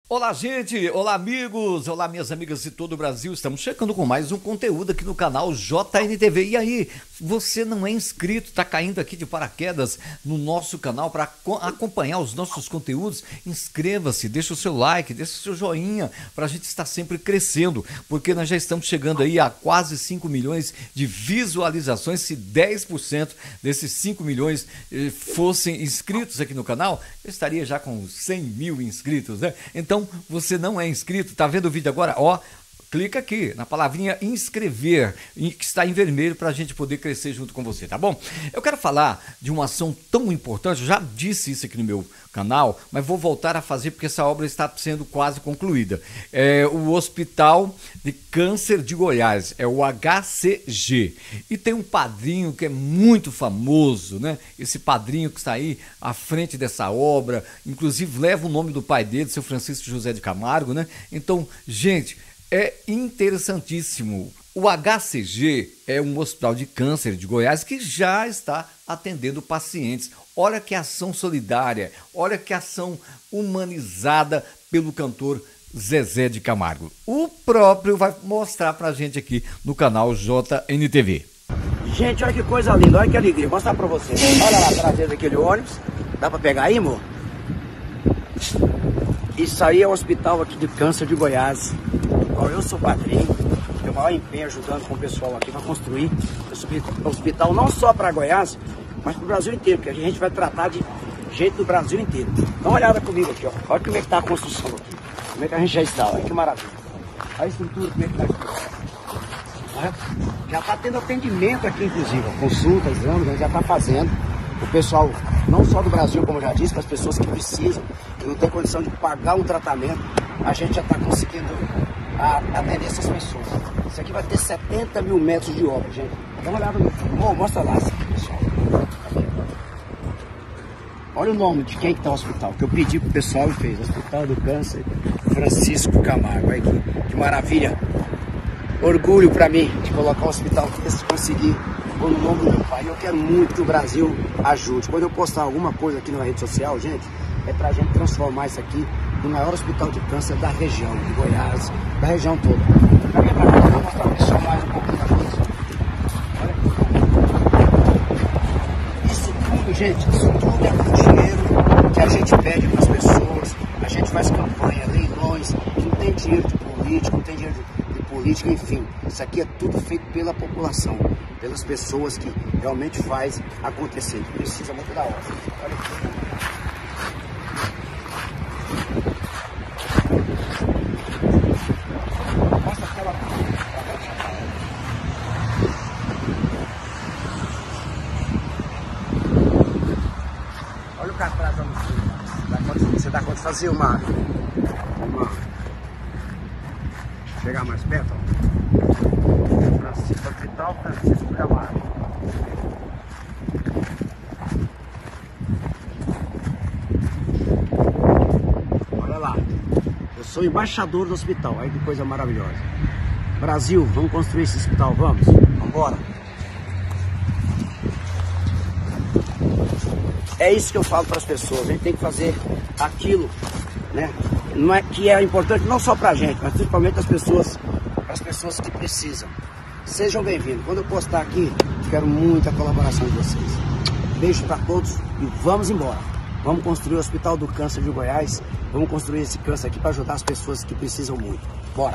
Olá, gente! Olá, amigos! Olá, minhas amigas de todo o Brasil! Estamos chegando com mais um conteúdo aqui no canal JNTV. E aí, você não é inscrito, está caindo aqui de paraquedas no nosso canal para acompanhar os nossos conteúdos? Inscreva-se, deixa o seu like, deixa o seu joinha para a gente estar sempre crescendo, porque nós já estamos chegando aí a quase 5 milhões de visualizações. Se 10% desses 5 milhões fossem inscritos aqui no canal, eu estaria já com 100 mil inscritos, né? Então, você não é inscrito, tá vendo o vídeo agora? Ó, clica aqui na palavrinha inscrever, que está em vermelho, para a gente poder crescer junto com você, tá bom? Eu quero falar de uma ação tão importante, eu já disse isso aqui no meu canal, mas vou voltar a fazer porque essa obra está sendo quase concluída. É o Hospital de Câncer de Goiás, é o HCG. E tem um padrinho que é muito famoso, né? Esse padrinho que está aí à frente dessa obra, inclusive leva o nome do pai dele, seu Francisco José de Camargo, né? Então, gente, é interessantíssimo. O HCG é um hospital de câncer de Goiás que já está atendendo pacientes. Olha que ação solidária, olha que ação humanizada pelo cantor Zezé de Camargo. O próprio vai mostrar pra gente aqui no canal JNTV. Gente, olha que coisa linda, olha que alegria. Vou mostrar pra vocês. Olha lá atrás daquele ônibus. Dá pra pegar aí, amor? Isso aí é o hospital aqui de câncer de Goiás. Eu sou padrinho, tenho o maior empenho ajudando com o pessoal aqui para construir esse hospital não só para Goiás, mas para o Brasil inteiro, porque a gente vai tratar de gente do Brasil inteiro. Dá uma olhada comigo aqui, ó. Olha como é que está a construção aqui, como é que a gente já está, olha que maravilha. Olha a estrutura, como é que está aqui. Olha, já está tendo atendimento aqui, inclusive, ó. Consulta, exames, a gente já está fazendo. O pessoal, não só do Brasil, como eu já disse, para as pessoas que precisam, que não tem condição de pagar um tratamento, a gente já está conseguindo atender essas pessoas. Isso aqui vai ter 70 mil metros de obra, gente. Dá uma olhada no filme, mostra lá, pessoal. Olha o nome de quem que está o hospital, que eu pedi pro pessoal e fez. Hospital do Câncer Francisco Camargo. Olha que maravilha. Orgulho para mim de colocar um hospital desse, conseguir pôr no nome do meu pai. Eu quero muito que o Brasil ajude. Quando eu postar alguma coisa aqui na rede social, gente, é pra gente transformar isso aqui no maior hospital de câncer da região, de Goiás, da região toda. Vou mostrar o pessoal mais um pouquinho da coisa. Isso tudo, gente, isso tudo é com dinheiro que a gente pede para as pessoas. A gente faz campanha, leilões, não tem dinheiro de político, não tem dinheiro de política, enfim. Isso aqui é tudo feito pela população, pelas pessoas que realmente faz acontecer, que precisa muito da obra. Olha aqui. Olha o carro atrás da luz. Você dá conta de fazer uma... Chegar mais perto, ó. Francisco Hospital, Francisco Camargo. Olha lá. Eu sou embaixador do hospital. Olha que coisa maravilhosa. Brasil, vamos construir esse hospital, vamos? Vamos embora. É isso que eu falo para as pessoas, a gente tem que fazer aquilo, né? Não é, que é importante não só para a gente, mas principalmente para as pessoas que precisam. Sejam bem-vindos. Quando eu postar aqui, quero muita colaboração de vocês. Beijo para todos e vamos embora. Vamos construir o Hospital do Câncer de Goiás, vamos construir esse câncer aqui para ajudar as pessoas que precisam muito. Bora!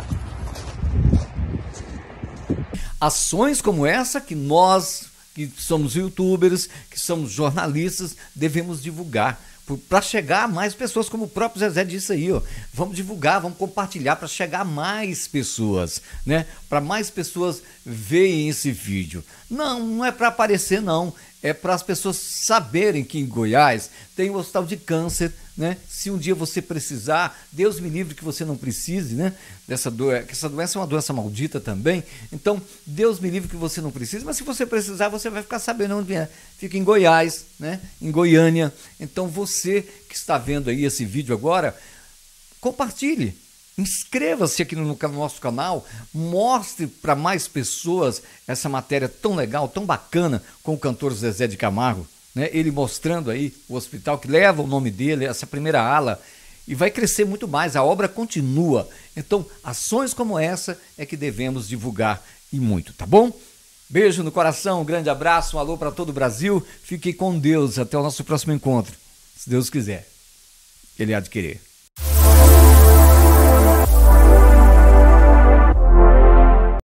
Ações como essa que nós, que somos youtubers, que somos jornalistas, devemos divulgar para chegar a mais pessoas, como o próprio Zezé disse aí, ó. Vamos divulgar, vamos compartilhar para chegar a mais pessoas, né? Para mais pessoas verem esse vídeo. Não é para aparecer, não. É para as pessoas saberem que em Goiás tem um hospital de câncer, né? Se um dia você precisar, Deus me livre que você não precise, né? Dessa doença, que essa doença é uma doença maldita também. Então, Deus me livre que você não precise, mas se você precisar, você vai ficar sabendo onde é. Fica em Goiás, né? Em Goiânia. Então, você que está vendo aí esse vídeo agora, compartilhe. Inscreva-se aqui no nosso canal, mostre para mais pessoas essa matéria tão legal, tão bacana com o cantor Zezé de Camargo, né? Ele mostrando aí o hospital que leva o nome dele, essa primeira ala e vai crescer muito mais, a obra continua. Então, ações como essa é que devemos divulgar e muito, tá bom? Beijo no coração, um grande abraço, um alô para todo o Brasil. Fique com Deus, até o nosso próximo encontro, se Deus quiser. Ele há de querer.